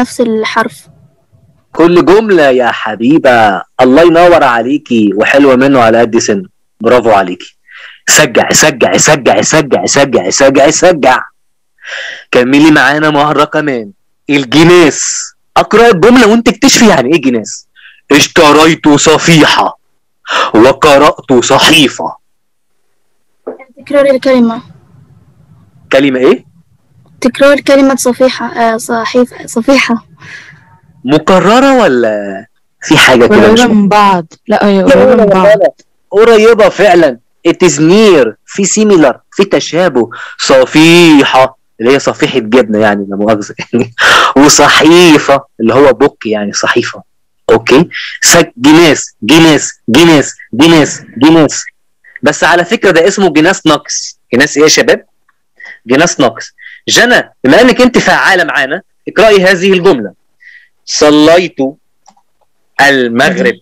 نفس الحرف. كل جملة يا حبيبة. الله ينور عليكي، وحلوة منه على قد سنه. برافو عليكي. سجع سجع سجع سجع سجع سجع سجع. كملي معانا مرة كمان. الجناس. اقرأ الجملة وانت اكتشفي يعني ايه جناس. اشتريت صفيحة وقرأت صحيفة. تكرار الكلمة. كلمة ايه؟ تكرار كلمة صفيحة. صفيحة مكررة ولا في حاجة كده؟ مش قريبة من بعض. لا هي قريبة من بعض. قريبة فعلا. it is near. في similar، في تشابه. صفيحة اللي هي صفيحة جبنة يعني، لا مؤاخذة. وصحيفة اللي هو بوك يعني صحيفة. اوكي. جناس جناس جناس جناس جناس. بس على فكرة ده اسمه جناس ناقص. جناس ايه يا شباب؟ جناس ناقص. جنى، بما انك انت فعالة معانا، اقرأي هذه الجملة. صليت المغرب.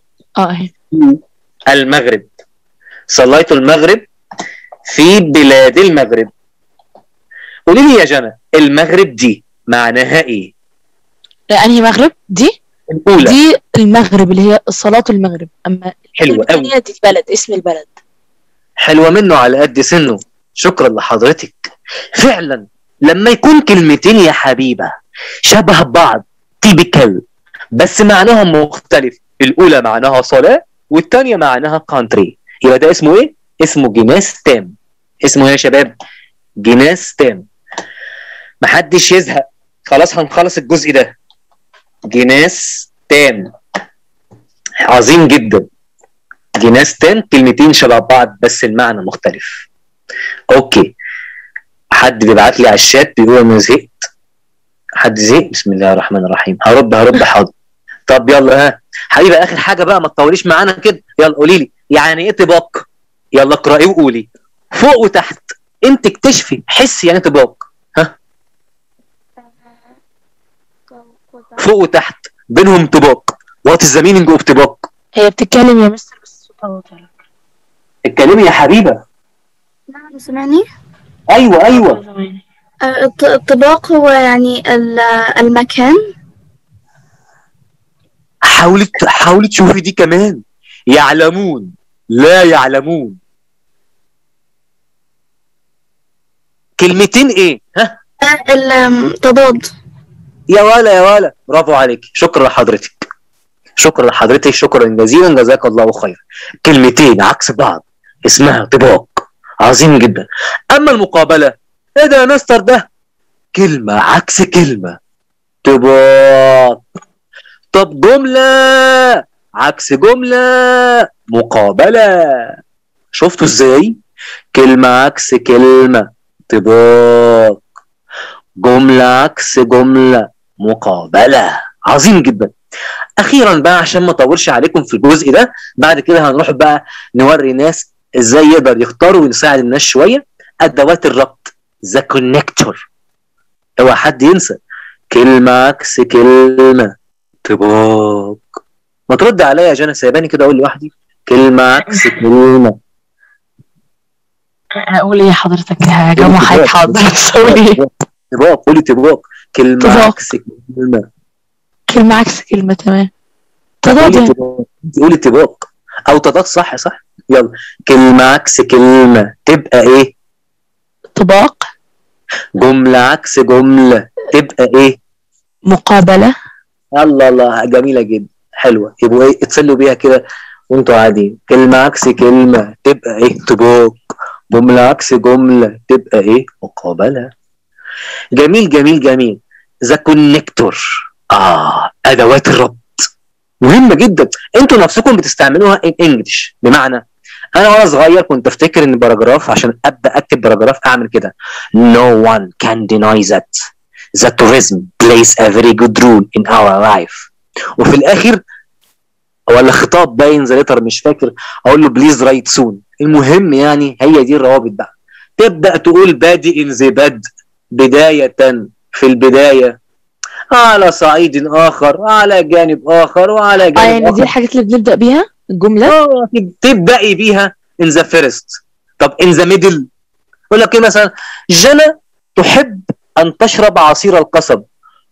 المغرب. صليت المغرب في بلاد المغرب. قولي لي يا جنى، المغرب دي معناها ايه؟ انهي مغرب دي؟ الأولى. دي المغرب اللي هي صلاة المغرب. اما حلوة قوي. دي بلد، اسم البلد. حلوة منه على قد سنه. شكرا لحضرتك. فعلا لما يكون كلمتين يا حبيبة شبه بعض تيبيكال بس معناهم مختلف، الأولى معناها صلاة والثانية معناها كانتري، يبقى ده اسمه ايه؟ اسمه جناس تام. اسمه ايه يا شباب؟ جناس تام. محدش يزهق، خلاص هنخلص الجزء ده. جناس تام عظيم جدا. جناس تام كلمتين شبه بعض بس المعنى مختلف. اوكي. حد بيبعت لي على الشات بيقول انا زهقت. حد زهق؟ بسم الله الرحمن الرحيم. هرد حاضر. طب يلا ها حبيبه، اخر حاجه بقى، ما تطوليش معانا كده. يلا قولي لي يعني ايه طباق. يلا اقراي وقولي فوق وتحت. انت اكتشفي، حسي يعني طباق. ها فوق وتحت بينهم طباق. وات از ذا مينينج اوف طباق؟ هي بتتكلم يا مستر بس صوتها واطي. اتكلمي يا حبيبه. نعم سمعني. ايوه. الطباق هو يعني المكان. حاولي تشوفي دي كمان. يعلمون لا يعلمون. كلمتين ايه؟ ها التضاد. يا ولا برافو عليك. شكرا لحضرتك شكرا جزيلا، جزاك الله خير. كلمتين عكس بعض اسمها طباق. عظيم جدا. اما المقابله، ايه ده يا مستر؟ ده كلمه عكس كلمه. طباق. طب جمله عكس جمله، مقابله. شفتوا ازاي؟ كلمه عكس كلمه طباق، جمله عكس جمله مقابله. عظيم جدا. اخيرا بقى عشان ما اطولش عليكم في الجزء ده، بعد كده هنروح بقى نوري ناس ازاي يقدر يختاروا ونساعد الناس شويه. ادوات الربط، ذا كونكتور. اوعى حد ينسى كلمه عكس كلمه طباق. ما ترد عليا يا جنى، سايباني كده اقول لوحدي. كلمه عكس كلمه. اقول ايه حضرتك يا جماعه؟ حاضر سوري. طباق. قولي طباق. كلمه عكس كلمه. كلمه عكس كلمه. تمام. تضاد. قولي طباق او تضاد. صح. يلا. كلمه عكس كلمه تبقى ايه؟ طباق. جمله عكس جمله تبقى ايه؟ مقابله. الله جميله جدا. حلوه. يبقوا ايه؟ اتصلوا بيها كده وانتوا قاعدين. كلمه عكس كلمه تبقى ايه؟ طباق. جمله عكس جمله تبقى ايه؟ مقابله. جميل. ذا كونكتور. ادوات الربط مهمه جدا. انتوا نفسكم بتستعملوها ان انجلش. بمعنى انا وانا صغير كنت افتكر ان باراجراف، عشان ابدا اكتب باراجراف اعمل كده: no one can deny that tourism plays a very good role in our life. وفي الاخر ولا خطاب باين ذا ليتر مش فاكر، اقول له بليز رايت سون. المهم يعني هي دي الروابط بقى. تبدا تقول بادئ ذي بدء، بدايه في البدايه، على صعيد اخر، على جانب اخر، وعلى جانب يعني دي الحاجات اللي بنبدا بيها الجمله. تبدأي بيها in the first. طب in the middle يقول لك ايه مثلا؟ جنى تحب ان تشرب عصير القصب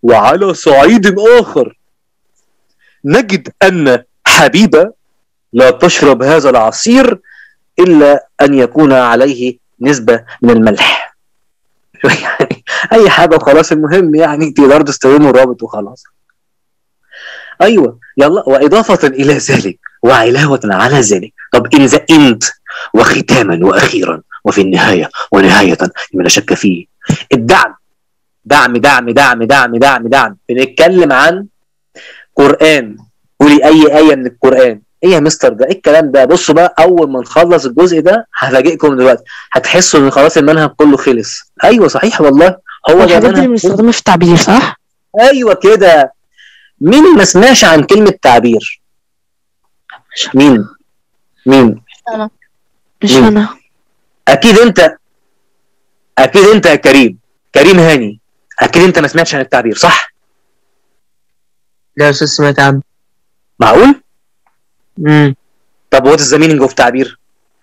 وعلى صعيد آخر نجد أن حبيبة لا تشرب هذا العصير إلا أن يكون عليه نسبة من الملح. يعني أي حاجة وخلاص، المهم يعني تقدروا تستخدموا الرابط وخلاص. أيوة يلا. وإضافة إلى ذلك وعلاوة على ذلك، طب إن ذا إند وختاما وأخيرا وفي النهاية ونهاية لما لا شك فيه، الدعم. دعم دعم دعم دعم دعم دعم. بنتكلم عن قرآن. قولي أي آية من القرآن. ايه يا مستر ده؟ ايه الكلام ده؟ بصوا بقى، اول ما نخلص الجزء ده هفاجئكم دلوقتي، هتحسوا ان خلاص المنهج كله خلص. ايوه صحيح والله، هو ده الحاجات دي اللي المنهج. بنستخدمها في التعبير صح؟ ايوه كده. مين ما سمعش عن كلمة تعبير؟ مين؟ أنا. مش مين؟ انا. اكيد انت. اكيد انت يا كريم هاني، اكيد انت ما سمعتش عن التعبير صح؟ لا يا استاذ سمعت عنه. معقول؟ امم طب وات از ذا مينينج اوف تعبير؟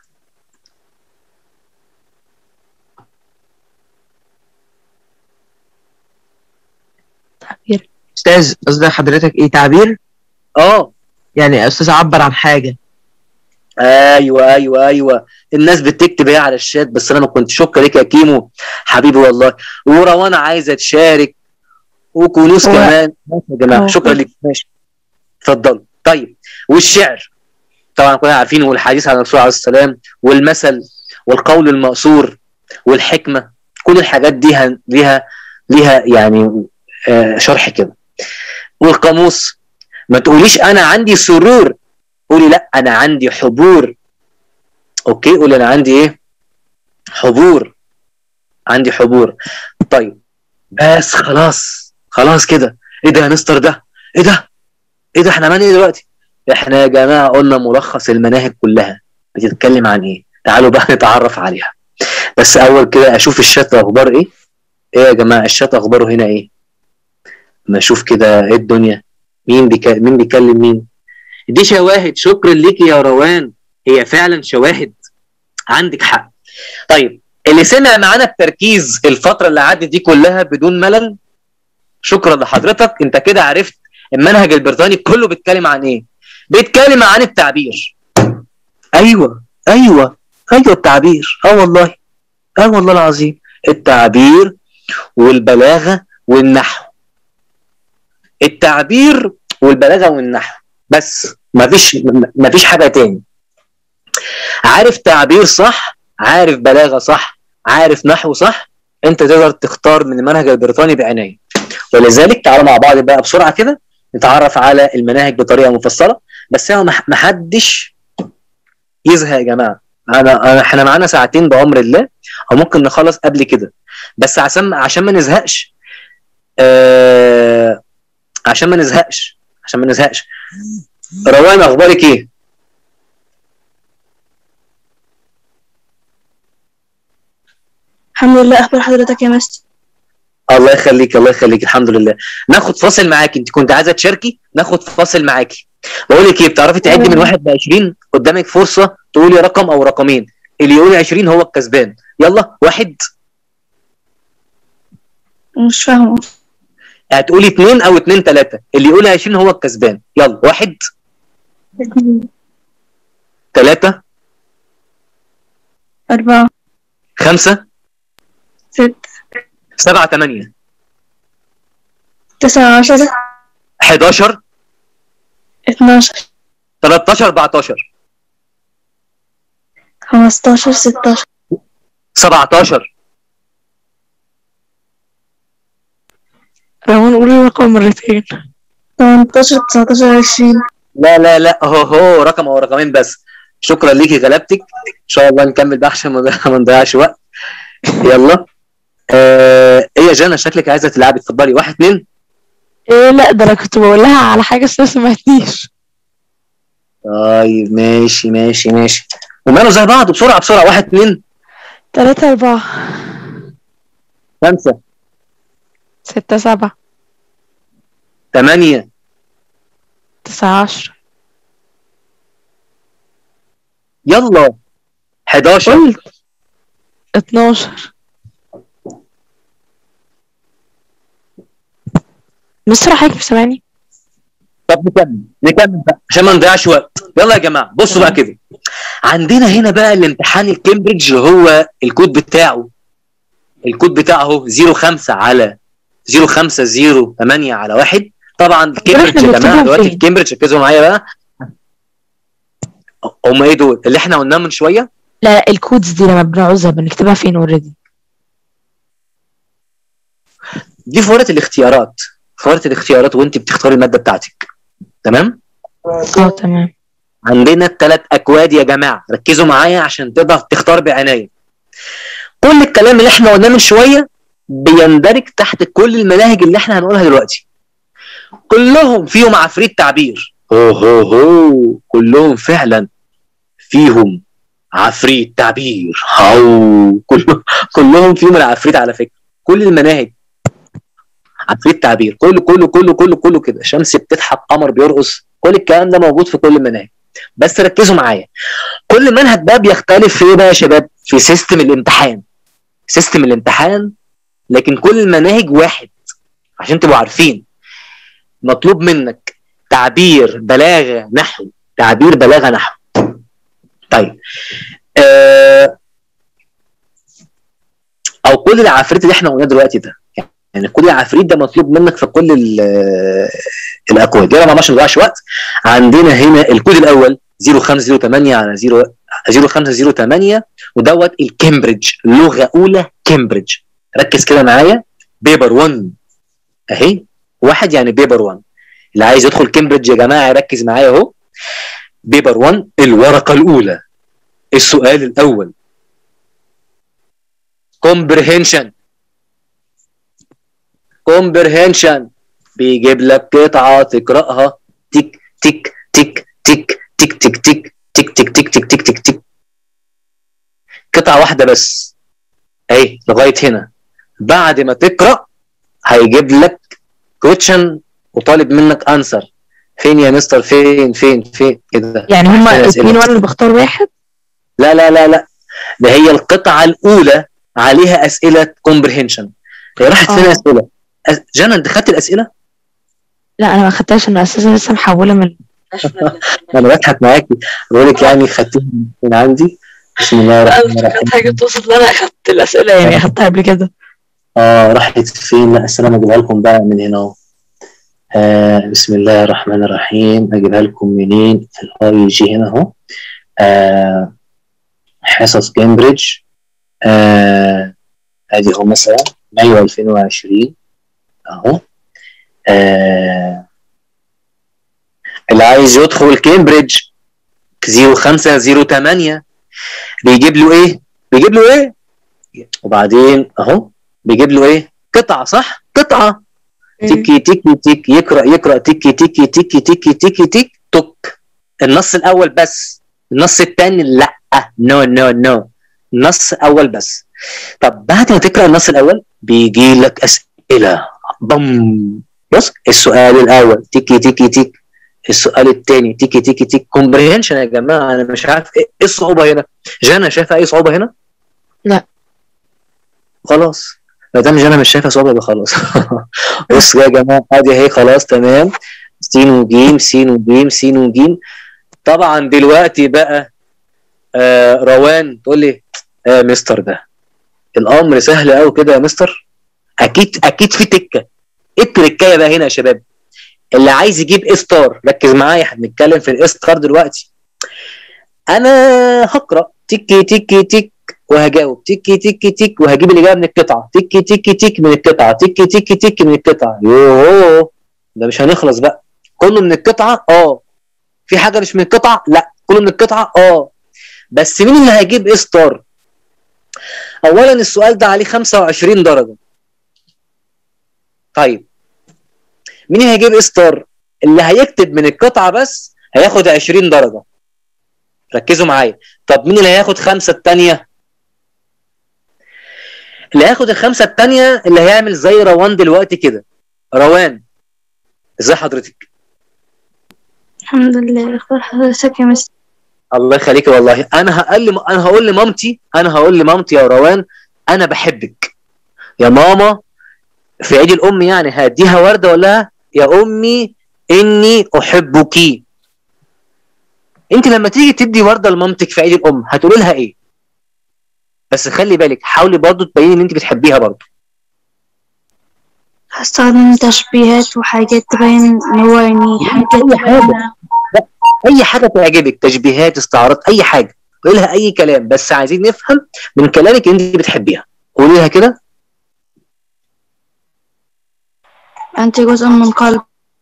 تعبير. استاذ قصدك حضرتك ايه تعبير؟ اه يعني يا استاذ اعبر عن حاجه. ايوه ايوه ايوه. الناس بتكتب ايه على الشات، بس انا ما كنت. شكرا لك يا كيمو حبيبي والله. وروان عايزه تشارك، وكنوز هو- كمان. ماشي يا جماعه، هو شكرا كل- لك. ماشي اتفضلوا. طيب والشعر طبعا كلنا عارفين، والحديث عن الرسول عليه السلام، والمثل، والقول المأثور، والحكمه، كل الحاجات دي ليها يعني شرح كده. والقاموس. ما تقوليش انا عندي سرور، قولي لا انا عندي حبور. اوكي، قولي انا عندي ايه؟ حبور. عندي حبور. طيب بس خلاص كده. ايه ده يا مستر ده؟ ايه ده؟ ايه ده؟ احنا عملنا ايه دلوقتي؟ احنا يا جماعه قلنا ملخص المناهج كلها بتتكلم عن ايه. تعالوا بقى نتعرف عليها. بس اول كده اشوف الشات اخبار ايه. ايه يا جماعه الشات اخباره هنا ايه؟ ما اشوف كده ايه الدنيا. مين بيكلم مين؟ دي شواهد. شكرا ليكي يا روان، هي فعلا شواهد، عندك حق. طيب اللي سمع معانا بتركيز الفتره اللي عدت دي كلها بدون ملل، شكرا لحضرتك. انت كده عرفت المنهج البريطاني كله بيتكلم عن ايه. بيتكلم عن التعبير. ايوه التعبير. والله والله العظيم. التعبير والبلاغه والنحو. التعبير والبلاغه والنحو بس، مفيش حاجه تاني. عارف تعبير صح، عارف بلاغه صح، عارف نحو صح، انت تقدر تختار من المنهج البريطاني بعنايه. ولذلك تعالوا مع بعض بقى بسرعه كده نتعرف على المناهج بطريقه مفصله. بس هو محدش يزهق يا جماعه. احنا معانا ساعتين بامر الله، او ممكن نخلص قبل كده، بس عشان ما نزهقش. عشان ما نزهقش. روان اخبارك ايه؟ الحمد لله. أخبار حضرتك يا مستر؟ الله يخليك الحمد لله. ناخد فاصل معاكي، انت كنت عايزه تشاركي، ناخد فاصل معاكي. بقول لك ايه، بتعرفي تعدي من 1 ل 20؟ قدامك فرصه تقولي رقم او رقمين، اللي يقول 20 هو الكسبان. يلا 1. مش فاهمة. هتقولي 2 او 2 3، اللي يقول 20 هو الكسبان. يلا 1 3 4 5 6 7 8 9 10 11 12 13 14 15 16 17. روان قولي الرقم مرتين. 18 19 20. لا هو رقم او رقمين بس. شكرا ليكي، غلبتك. ان شاء الله نكمل بقى عشان ما نضيعش وقت. يلا. ايه يا جنى شكلك عايزه تلعبي؟ اتفضلي. 1 2. ايه لا ده انا كنت بقول لها على حاجه بس ما سمعتنيش. طيب ماشي. وماله زي بعض. بسرعه 1 2 3 4 5 6 7 8 9 10. يلا 11 قلت 12 مستر حضرتك مش سامعني؟ طب نكمل بقى عشان ما نضيعش وقت. يلا يا جماعه بصوا بقى كده، عندنا هنا بقى الامتحان الكامبريدج اللي هو الكود بتاعه اهو 05 على 0508 على 1. طبعا الكامبريدج يا جماعه دلوقتي الكامبريدج ركزوا معايا بقى. هم ايه دول اللي احنا قلناهم من شويه؟ لا الكودز دي لما بنعوزها بنكتبها فين اوريدي؟ دي في ورقه الاختيارات وانت بتختاري الماده بتاعتك. تمام؟ تمام. عندنا الثلاث اكواد يا جماعه، ركزوا معايا عشان تقدر تختار بعنايه. كل الكلام اللي احنا قلناه من شويه بيندرج تحت كل المناهج اللي احنا هنقولها دلوقتي. كلهم فيهم عفريت تعبير. هو كلهم فعلا فيهم عفريت تعبير. كلهم فيهم العفريت على فكره. كل المناهج عفريت تعبير، كله كده. شمس بتضحك، قمر بيرقص، كل الكلام ده موجود في كل المناهج. بس ركزوا معايا، كل منهج بقى بيختلف في ايه بقى يا شباب؟ في سيستم الامتحان، لكن كل المناهج واحد عشان تبقوا عارفين. مطلوب منك تعبير بلاغه نحو. طيب او كل العفريت اللي احنا قلناه دلوقتي ده، يعني كل العفريت ده مطلوب منك في كل الاكواد. يلا ما نضيعش وقت. عندنا هنا الكود الاول 0508 على 0508 ودوت الكامبريدج، لغه اولى كامبريدج. ركز كده معايا، بيبر 1 اهي، واحد يعني بيبر 1. اللي عايز يدخل كامبريدج يا جماعه يركز معايا اهو. بيبر 1 الورقه الاولى، السؤال الاول comprehension بيجيب لك قطعه تقراها تك تك تك تك تك تك تك تك تك تك تك تك تك تك، قطعه واحده بس اهي لغايه هنا. بعد ما تقرا هيجيب لك question وطالب منك انسر. فين يا مستر؟ فين كده. يعني هما اثنين وانا اللي بختار واحد؟ لا ده هي القطعه الاولى عليها اسئله comprehension. هي راحت فين اسئله؟ جنى انت خدت الاسئله؟ لا انا ما خدتهاش، انا اساسا لسه محوله من انا بضحك معاكي بقول لك يعني خدتيها من عندي. بسم الله الرحمن الرحيم. حاجه توصل ان انا اخدت الاسئله، يعني اخدتها قبل كده. راحت فين؟ لا السلام اجيبها لكم بقى من هنا اهو. بسم الله الرحمن الرحيم. اجيبها لكم منين؟ في الاي جي هنا اهو. حصص كامبريدج ادي اهو مثلا مايو 2020 اهو. اللي عايز يدخل كامبريدج 0508 بيجيب له ايه؟ وبعدين اهو بيجيب له ايه؟ قطعه، صح؟ قطعه تيكي تيكي تيك، يقرا تيكي تيكي تيكي تيكي تيكي تيك توك. النص الاول بس، النص الثاني لا، نو النص الاول بس. طب بعد ما تقرا النص الاول بيجي لك اسئله. بص، السؤال الاول تيكي تيكي تيك، السؤال الثاني تيكي تيكي تيك. كومبريهنشن يا جماعه، انا مش عارف ايه الصعوبه هنا. جانا شايفه اي صعوبه هنا؟ لا خلاص، ما دام جانا مش شايفه صعوبه يبقى خلاص. بص يا جماعه ادي اهي خلاص تمام. سين وجيم. طبعا دلوقتي بقى روان تقول لي مستر ده الامر سهل قوي كده يا مستر. اكيد في تكه. ايه التركايه بقى هنا يا شباب؟ اللي عايز يجيب اي ستار ركز معايا، هنتكلم في الاي ستار دلوقتي. انا هقرا تيكي تيكي تيك وهجاوب تيكي تيكي تيك وهجيب الاجابه من القطعه تيكي تيكي تيك من القطعه تيكي تيكي تيك من القطعه. يوه ده مش هنخلص بقى. كله من القطعه؟ في حاجه مش من القطعه؟ لا كله من القطعه. بس مين اللي هيجيب اي ستار؟ اولا السؤال ده عليه 25 درجه. طيب مين هيجيب اي ستار؟ اللي هيكتب من القطعه بس هياخد 20 درجه. ركزوا معايا. طب مين اللي هياخد 5 الثانيه؟ اللي هياخد الخمسه الثانيه اللي هيعمل زي روان دلوقتي كده. روان ازي حضرتك؟ الحمد لله. اخبار حضرتك يا مستر؟ الله يخليكي والله. انا هقول لمامتي يا روان انا بحبك يا ماما في عيد الام، يعني هديها ورده ولا يا امي اني احبك. انت لما تيجي تدي ورده لمامتك في عيد الام هتقولي لها ايه؟ بس خلي بالك حاولي برضو تبيني ان انت بتحبيها برضو. هستخدم تشبيهات وحاجات تبين ان هو يعني حاجات اي حاجه، تبين. اي حاجه تعجبك، تشبيهات، استعارات، اي حاجه، قولي لها اي كلام، بس عايزين نفهم من كلامك ان انت بتحبيها. قولي لها كده. انت جزء من قلب.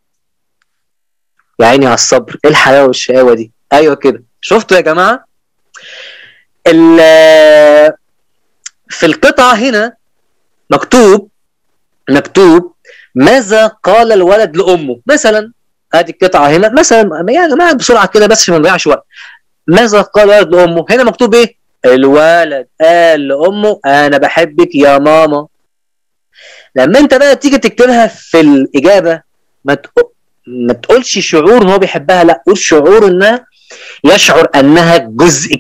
يا عيني على الصبر، ايه الحلاوه والشقاوه دي. ايوه كده، شفتوا يا جماعه؟ في القطعه هنا مكتوب ماذا قال الولد لامه مثلا. ادي القطعه هنا مثلا يا جماعه بسرعه كده بس عشان ما نضيعش وقت. ماذا قال الولد لامه؟ هنا مكتوب ايه؟ الولد قال لامه انا بحبك يا ماما. لما انت بقى تيجي تكتبها في الاجابه ما تقولش شعور ان هو بيحبها، لا قول شعور انها يشعر انها جزء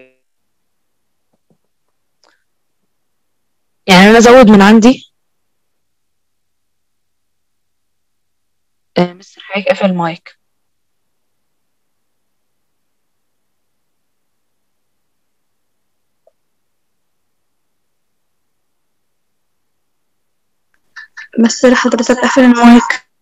يعني انا ازود من عندي. مستر حضرتك قافل المايك. بس حضرتك قافل المايك.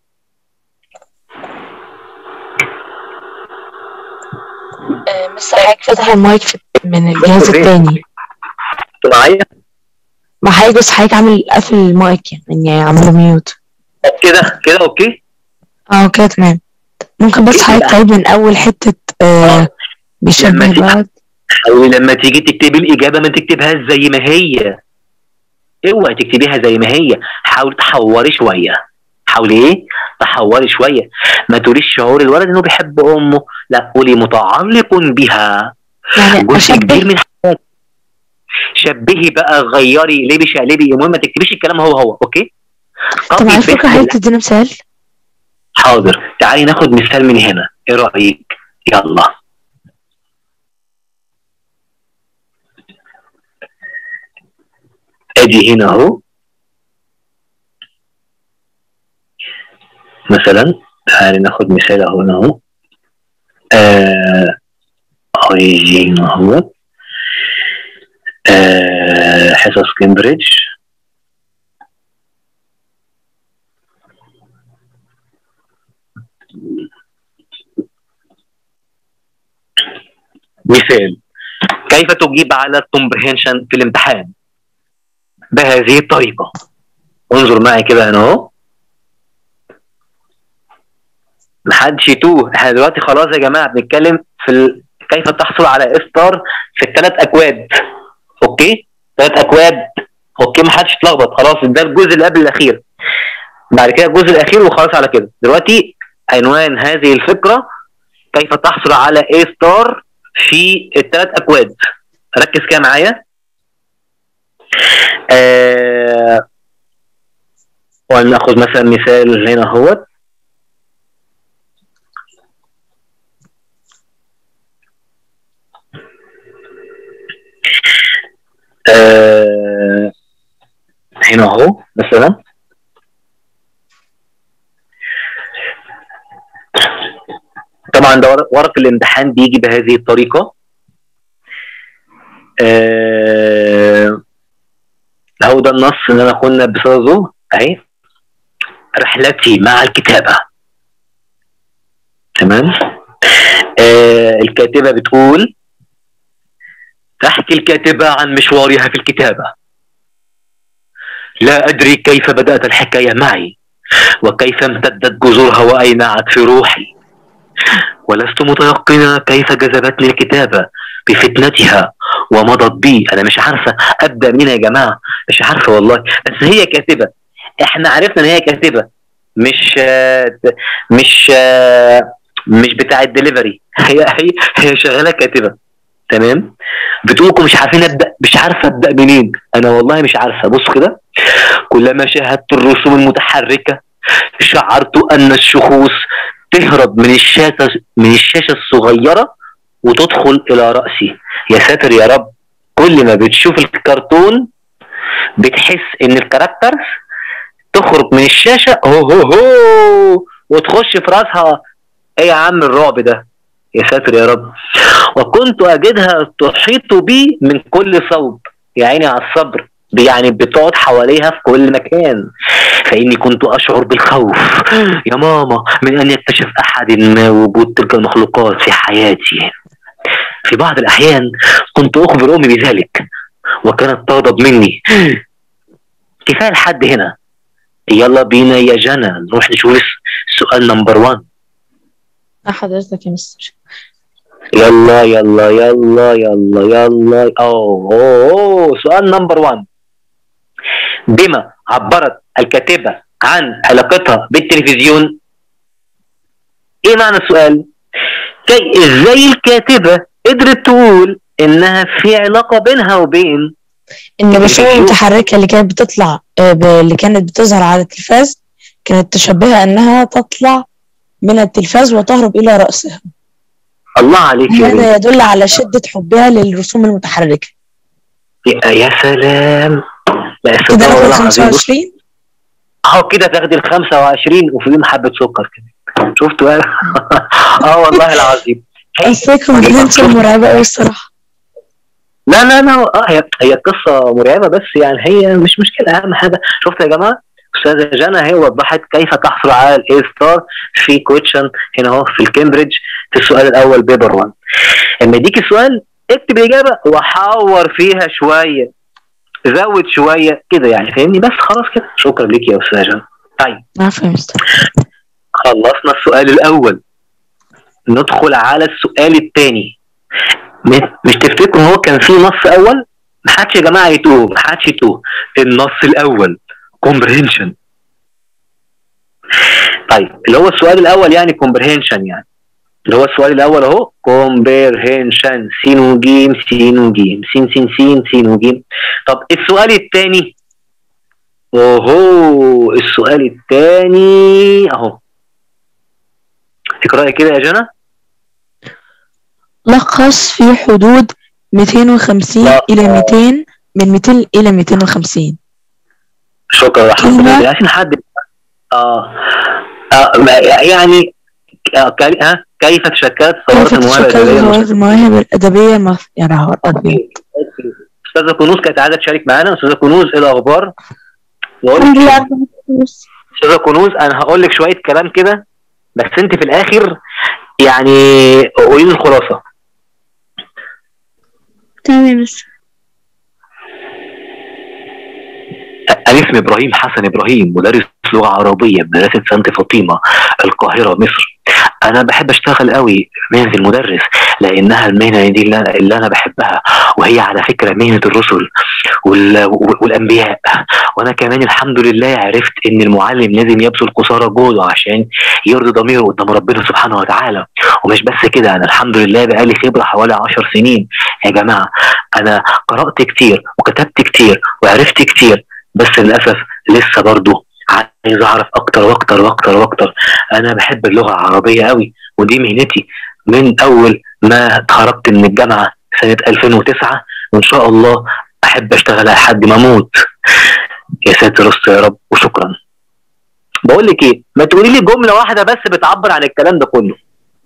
مستر حضرتك فتح المايك من الجهاز التاني. معايا ما حضرتك بس حضرتك عامل قافل المايك يعني عامله ميوت. كده اوكي. كده تمام. ممكن بس حضرتك تعيد من اول حتة بيشبه بعض. لما تيجي تكتبي الإجابة ما تكتبهاش زي ما هي، اوعي تكتبيها زي ما هي، حاول تحوري شوية. حاولي ايه؟ تحوري شوية. ما تقوليش شعور الولد انه بيحب امه، لا قولي متعلق بها، يعني جزء كبير اشبه. من حياتك. شبهي بقى، غيري، ليه شقلبي، المهم ما تكتبيش الكلام هو اوكي. طب على فكرة حضرتك تدينا مثال. حاضر، تعالي ناخد مثال من هنا، ايه رأيك؟ يلا. ادي هنا اهو مثلا، تعالي ناخد مثال اهو هنا اهو. هايجين اهو. حصص كامبريدج. مثال: كيف تجيب على الكومبريهنشن في الامتحان بهذه الطريقة؟ انظر معي كده هنا اهو، محدش يتوه. احنا دلوقتي خلاص يا جماعة بنتكلم في كيف تحصل على استار في الثلاث اكواد. اوكي، 3 اكواد. اوكي، محدش يتلخبط، خلاص ده الجزء اللي قبل الاخير، بعد كده الجزء الاخير وخلاص على كده. دلوقتي عنوان هذه الفكرة كيف تحصل على A ستار في الثلاث اكواد. ركز كده معايا. وناخد مثلا مثال هنا اهوت. هنا اهو مثلا طبعا ده ورق الامتحان بيجي بهذه الطريقة. هو ده النص اللي انا كنا بصدده اهي. رحلتي مع الكتابة. تمام. الكاتبة بتقول: تحكي الكاتبة عن مشوارها في الكتابة. لا أدري كيف بدأت الحكاية معي وكيف امتدت جذورها وأينعت في روحي، ولست متيقنة كيف جذبتني الكتابة بفتنتها ومضت بي. أنا مش عارفة أبدأ منين يا جماعة، مش عارفة والله، بس هي كاتبة. إحنا عرفنا إن هي كاتبة، مش مش بتاع الدليفري، هي شغالة كاتبة. تمام. بتقولكم مش عارفين ابدا، مش عارفه ابدا منين. انا والله مش عارفه. بص كده: كلما شاهدت الرسوم المتحركه شعرت ان الشخوص تهرب من الشاشه الصغيره وتدخل الى راسي. يا ساتر يا رب، كل ما بتشوف الكرتون بتحس ان الكاركترز تخرج من الشاشة هو هو هو وتخش في راسها. ايه يا عم الرعب ده؟ يا ساتر يا رب. وكنت أجدها تحيط بي من كل صوب. يا عيني على الصبر، يعني بتقعد حواليها في كل مكان. فإني كنت أشعر بالخوف يا ماما من أن يكتشف أحد ما وجود تلك المخلوقات في حياتي. في بعض الأحيان كنت أخبر أمي بذلك وكانت تغضب مني. كفاية لحد هنا، يلا بينا يا جنى نروح نشوف السؤال نمبر 1. حضرتك يا مستر. يلا يلا يلا يلا يلا. أوه سؤال نمبر 1. بما عبرت الكاتبة عن علاقتها بالتلفزيون؟ ايه معنى السؤال؟ ازاي الكاتبة قدرت تقول انها في علاقة بينها وبين ان الرسوم المتحركة اللي كانت بتطلع اللي كانت بتظهر على التلفاز كانت تشبهها انها تطلع من التلفاز وتهرب الى رأسها. الله عليك يا بنت. هذا يدل على شدة حبها للرسوم المتحركة. يا سلام. كده ناخد 25. كده تاخدي ال 25 وفيهم حبة سكر كده. شفتوا بقى؟ والله العظيم. الثقة بالنسبة مرعبة قوي الصراحة. لا هي قصة مرعبة، بس يعني هي مش مشكلة. أهم حاجة شفت يا جماعة أستاذة جانا هي وضحت كيف تحصل على الإي ستار في كويتشن هنا اهو في الكامبريدج في السؤال الأول بيبر 1. لما يديك السؤال اكتب الإجابة وحور فيها شوية، زود شوية كده يعني، فاهمني؟ بس خلاص كده. شكرا ليك يا أستاذة جانا. طيب خلصنا السؤال الأول، ندخل على السؤال الثاني. مش تفتكروا هو كان في نص اول؟ محدش يا جماعه يتوه، محدش يتوه. النص الاول comprehension. طيب اللي هو السؤال الاول يعني comprehension، يعني اللي هو السؤال الاول اهو comprehension سين وجيم سين وجيم سين سين سين سين وجيم. طب السؤال الثاني السؤال الثاني اهو، تقرأي كده يا جنى. لخص في حدود 250 إلى 200 من 200 إلى 250. شكرا لحضرتك. عشان حد يعني كيف تشكلت ثورات المواهب الأدبية يا نهار أبيض. أستاذة كنوز كانت عايزة تشارك معانا. أستاذة كنوز إيه الأخبار؟ أستاذة كنوز أنا هقول لك شوية كلام كده بس أنت في الآخر يعني قولي لي الخلاصة. تمام. أنا اسمي إبراهيم حسن إبراهيم، مدرس لغة عربية بمدرسة سانت فاطمة القاهرة مصر. أنا بحب أشتغل قوي مهنة المدرس لأنها المهنة دي اللي أنا بحبها، وهي على فكرة مهنة الرسل والأنبياء. وأنا كمان الحمد لله عرفت إن المعلم لازم يبذل قصارى جهده عشان يرضي ضميره قدام ربنا سبحانه وتعالى. ومش بس كده، أنا الحمد لله بقالي خبرة حوالي 10 سنين يا جماعة. أنا قرأت كتير وكتبت كتير وعرفت كتير، بس للأسف لسه برضو عايز أعرف أكتر وأكتر وأكتر وأكتر. أنا بحب اللغة العربية قوي ودي مهنتي من أول ما اتخرجت من الجامعة سنة 2009، وإن شاء الله أحب أشتغل لحد ما أموت. يا ساتر استر يا رب. وشكرا. بقول لك إيه، ما تقولي لي جملة واحدة بس بتعبر عن الكلام ده كله.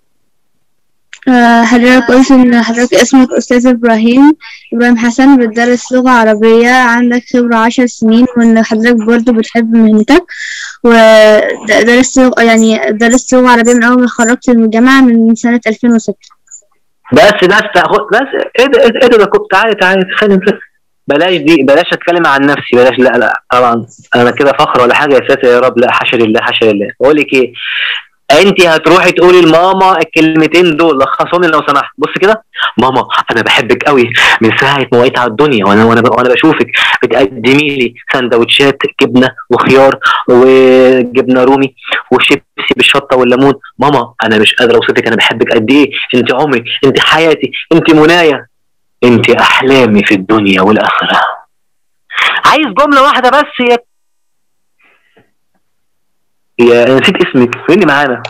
حضرتك قلت ان حضرتك اسمك استاذ ابراهيم حسن، بتدرس لغة عربية، عندك خبرة 10 سنين، وان حضرتك برضو بتحب مهنتك، ودرست لغة عربية من اول ما اتخرجت من الجامعة من سنة 2006. بس ايه ده كنت تعالي بلاش اتكلم عن نفسي، بلاش. لا طبعا انا كده فخر ولا حاجة يا ساتر يا رب. لا حاشا لله حاشا لله. اقول لك ايه، انت هتروحي تقولي لماما الكلمتين دول، لخصهم لي لو سمحت. بص كده، ماما انا بحبك قوي من ساعه ما وقيت على الدنيا، وانا بشوفك بتقدمي لي سندوتشات جبنه وخيار وجبنه رومي وشيبسي بالشطه والليمون. ماما انا مش قادره اوصفك انا بحبك قد ايه. انت عمري، انت حياتي، انت منايا، انت احلامي في الدنيا والاخره. عايز جمله واحده بس يا نسيت اسمك، فين معانا؟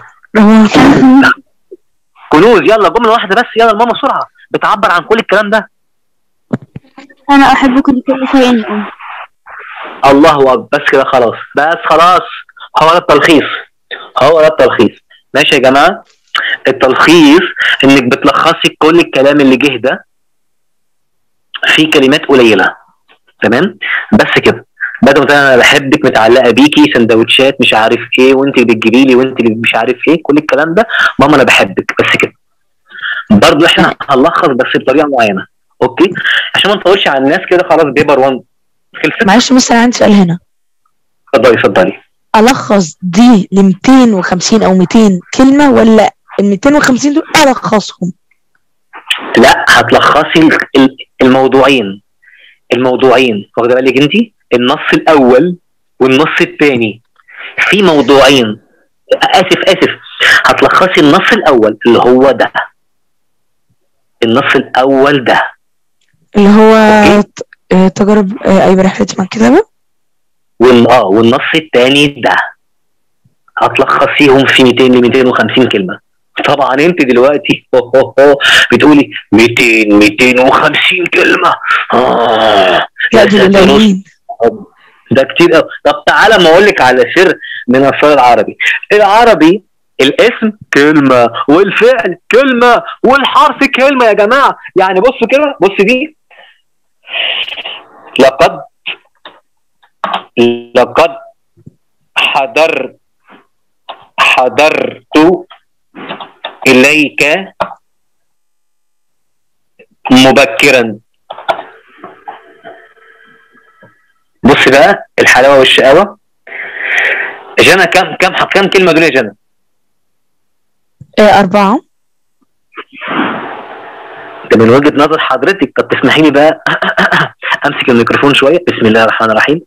كنوز. يلا جملة واحدة بس، يلا ماما بسرعة، بتعبر عن كل الكلام ده. أنا أحبك بكل شيء يا أم. الله اكبر، بس كده خلاص، بس خلاص. هو ده التلخيص، هو ده التلخيص. ماشي يا جماعه، التلخيص انك بتلخصي كل الكلام اللي جه ده في كلمات قليله. تمام، بس كده. بدل ما انا بحبك، متعلقه بيكي، سندوتشات، مش عارف ايه، وانت اللي بتجيبي لي، وانت اللي مش عارف ايه، كل الكلام ده، ماما انا بحبك، بس كده. برضه احنا هنلخص بس بطريقه معينه، اوكي، عشان ما نطولش على الناس كده. خلاص بيبر 1 خلصت. معلش مثلا عندي سؤال هنا. اتفضلي اتفضلي. ألخص دي ل 250 أو 200 كلمة، ولا ال 250 دول ألخصهم؟ لا، هتلخصي الموضوعين، واخده بالك انت؟ النص الاول والنص الثاني في موضوعين. اسف، هتلخصي النص الاول اللي هو ده، النص الاول ده اللي هو تجارب أيوة رحلتي مع الكتابة. والنص الثاني ده هتلخصيهم في 200 ل 250 كلمه. طبعا انت دلوقتي بتقولي 250 كلمه، لا دول قليلين، ده كتير قوي. طب تعالى ما اقول لك على سر من اسرار العربي. العربي الاسم كلمه، والفعل كلمه، والحرف كلمه يا جماعه. يعني بصوا كده، بص دي، لقد حضرت إليك مبكرا. بص بقى الحلاوة والشقاوة. جنى كم كلمة دول يا جنى؟ 4. ده من وجهة نظر حضرتك. طب تسمحي لي بقى امسك الميكروفون شوية. بسم الله الرحمن الرحيم.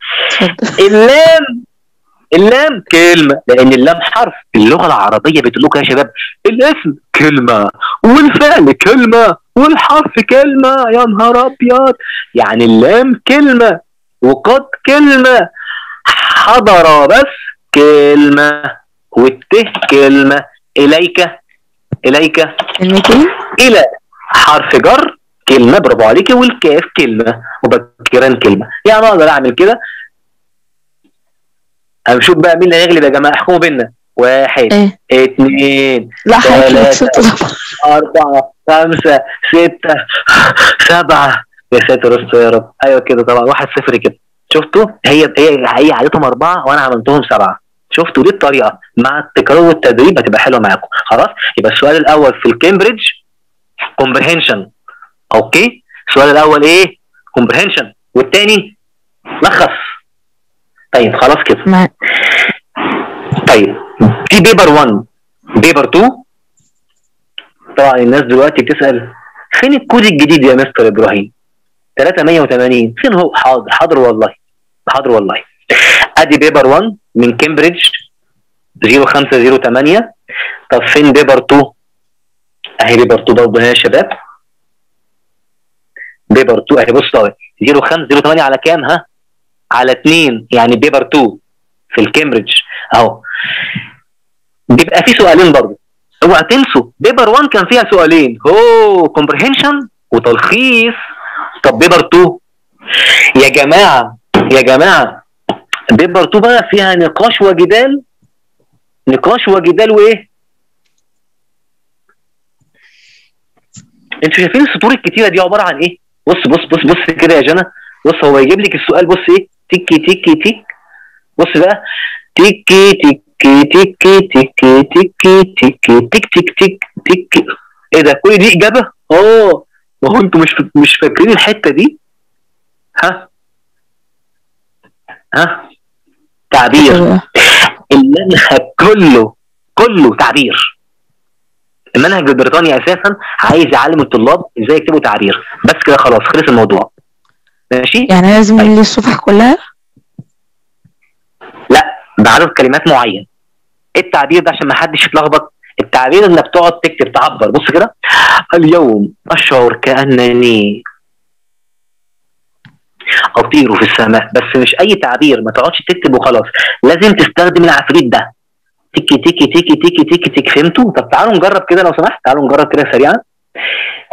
اللام كلمة، لأن اللام حرف. اللغة العربية بتقول لكم يا شباب الاسم كلمة، والفعل كلمة، والحرف كلمة. يا نهار أبيض! يعني اللام كلمة، وقد كلمة، حضر بس كلمة، والته كلمة، إليك كلمتين، إلى حرف جر كلمة، برافو عليكي، والكاف كلمة، مبكرا كلمة. يعني أقدر أعمل كده. هنشوف بقى مين اللي هيغلب يا جماعه. احكموا بينا. 1 2 لا حضرتك 3 4 5 6 7. يا ساتر استر يا رب. ايوه كده طبعا 1-0 كده. شفتوا؟ هي عادتهم 4 وانا عملتهم 7. شفتوا؟ دي الطريقه. مع التكرار والتدريب هتبقى حلوه معاكم. خلاص، يبقى السؤال الاول في الكامبريدج كومبريهنشن. اوكي، السؤال الاول ايه؟ كومبريهنشن، والثاني لخص. طيب خلاص كده. طيب في بيبر 1 بيبر 2. طبعا الناس دلوقتي بتسأل فين الكود الجديد يا مستر ابراهيم؟ 380 فين هو؟ حاضر والله. ادي بيبر 1 من كامبريدج 0508. طب فين بيبر 2؟ اهي بيبر 2 برضه هنا يا شباب. بيبر 2 اهي. بصوا اهي 0508 على كام؟ ها، على 2. يعني بيبر 2 في الكامبريدج اهو. بيبقى في سؤالين برضه، اوعى تنسوا. بيبر 1 كان فيها سؤالين، كومبريهنشن وتلخيص. طب بيبر 2 يا جماعه بيبر 2 بقى فيها نقاش وجدال وايه؟ انتوا شايفين السطور الكتيره دي عباره عن ايه؟ بص كده يا جنى. بص هو يجيب لك السؤال. بص ايه؟ تيك. بص بقى تيك تيك تيك تيك تيك تيك تيك تيك تيك. ايه ده؟ كل دي اجابه؟ ما هو انتوا مش فاكرين الحته دي. ها تعبير. المنهج كله تعبير. المنهج البريطاني اساسا عايز يعلم الطلاب ازاي يكتبوا تعبير. بس كده خلاص، خلص الموضوع. ماشي؟ يعني لازم اللي الصفحه كلها؟ لا، بعدد كلمات معين. التعبير ده عشان ما حدش يتلخبط. التعبير انك تقعد تكتب، تعبر. بص كده، اليوم اشعر كانني اطير في السماء. بس مش اي تعبير، ما تقعدش تكتب وخلاص، لازم تستخدم العفريت ده. تيكي. فهمتوا؟ طب تعالوا نجرب كده لو سمحت. تعالوا نجرب كده سريعا.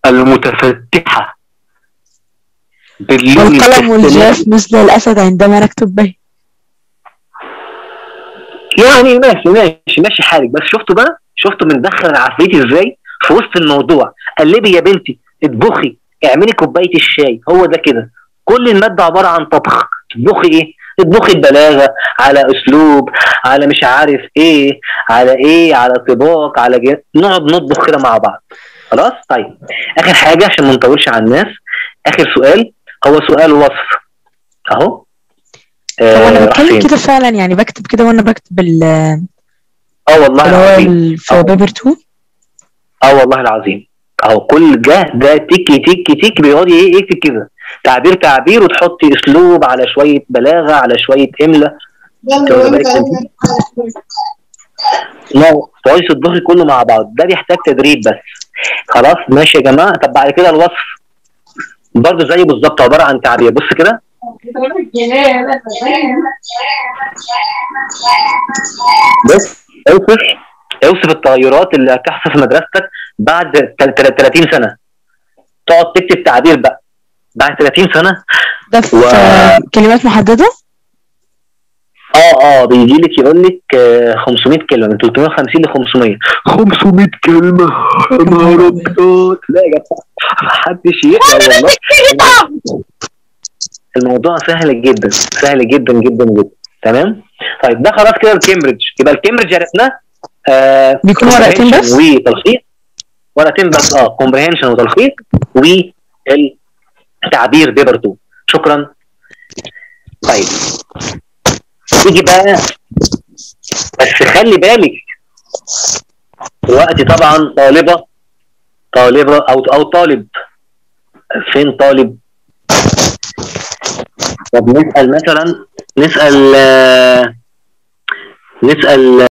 المتفتحة باللون والقلم الكستاني. والجاف مثل الأسد عندما نكتب به. يعني ماشي حالك، بس شفتوا بندخل العفريت ازاي في وسط الموضوع. قلبي يا بنتي، اطبخي، اعملي كوبايه الشاي، هو ده كده. كل الماده عباره عن طبخ. تطبخي ايه؟ تطبخي البلاغه على اسلوب، على مش عارف ايه، على طباق، نقعد نطبخ كده مع بعض. خلاص. طيب اخر حاجه عشان ما نطولش على الناس، اخر سؤال هو سؤال وصف اهو. هو أنا بتكلم حسين. كده فعلا، يعني بكتب كده وأنا بكتب والله اللي هو العظيم. في بيبر 2. والله العظيم اهو. كل ده تيكي تيكي تيكي بيقعد يكتب كده تعبير، وتحطي اسلوب على شويه بلاغه على شويه املا. لا تقعدي تطبخي كله مع بعض، ده بيحتاج تدريب بس. خلاص ماشي يا جماعه. طب بعد كده الوصف برضه زي بالظبط، عباره عن تعبير. بص كده، بص اوصف التغيرات اللي هتحصل في مدرستك بعد 30 سنه. تقعد تكتب تعبير بقى بعد 30 سنه. ده في كلمات محددة. بيجي لك يقول لك 500 كلمه، من 350 ل 500 كلمه. يا نهار ابيض. لا يا جماعه محدش يقرا والله. الموضوع سهل جدا جدا جدا جدا. تمام. طيب ده خلاص كده الكامبريدج. يبقى الكامبريدج عرفناه بيكون ورقتين بس وتلخيص. ورقتين بس، كومبريهنشن وتلخيص والتعبير بيبر 2. شكرا. طيب تيجي بقى، بس خلي بالك دلوقتي طبعا طالبة او طالب. فين طالب؟ طب نسأل